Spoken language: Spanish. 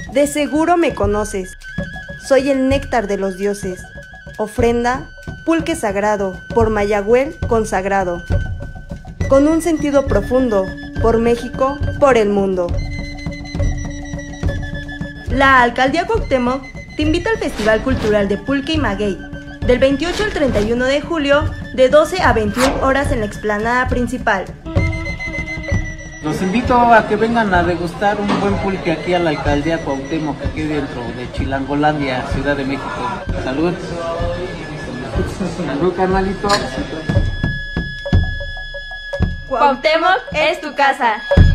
De seguro me conoces. Soy el néctar de los dioses. Ofrenda, pulque sagrado, por Mayagüel consagrado. Con un sentido profundo, por México, por el mundo. La Alcaldía Cuauhtémoc te invita al Festival Cultural de Pulque y Maguey, del 28 al 31 de julio, de 12 a 21 horas en la explanada principal. Los invito a que vengan a degustar un buen pulque aquí a la Alcaldía Cuauhtémoc, aquí dentro de Chilangolandia, Ciudad de México. Salud. Salud, carnalito. Cuauhtémoc es tu casa.